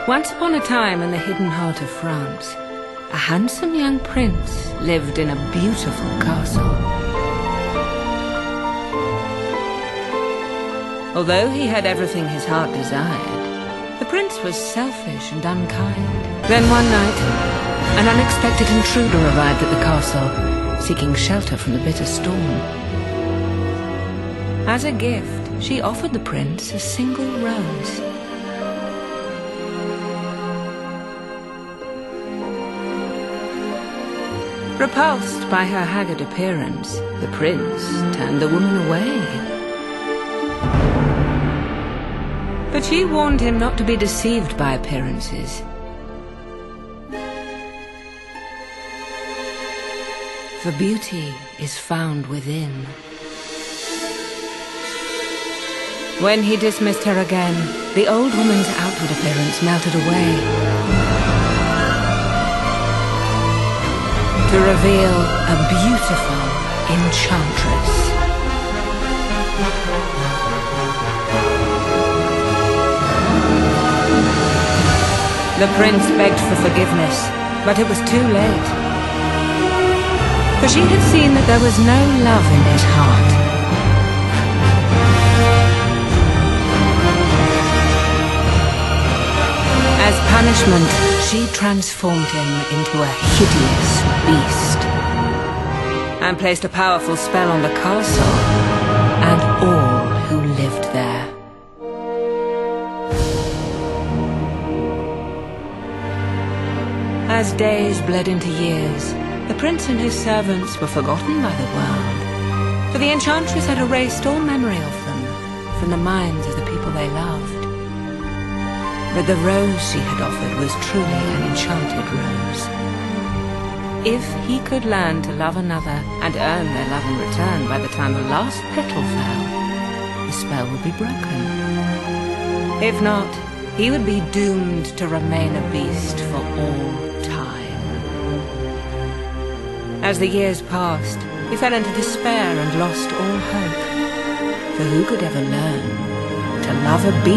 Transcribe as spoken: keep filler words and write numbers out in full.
Once upon a time in the hidden heart of France, a handsome young prince lived in a beautiful castle. Although he had everything his heart desired, the prince was selfish and unkind. Then one night, an unexpected intruder arrived at the castle, seeking shelter from the bitter storm. As a gift, she offered the prince a single rose. Repulsed by her haggard appearance, the prince turned the woman away. But she warned him not to be deceived by appearances. For beauty is found within. When he dismissed her again, the old woman's outward appearance melted away, to reveal a beautiful Enchantress. The prince begged for forgiveness, but it was too late. For she had seen that there was no love in his heart. As punishment, she transformed him into a hideous beast and placed a powerful spell on the castle and all who lived there. As days bled into years, the prince and his servants were forgotten by the world, for the Enchantress had erased all memory of them from the minds of the people they loved. But the rose she had offered was truly an enchanted rose. If he could learn to love another and earn their love in return by the time the last petal fell, the spell would be broken. If not, he would be doomed to remain a beast for all time. As the years passed, he fell into despair and lost all hope. For who could ever learn to love a beast?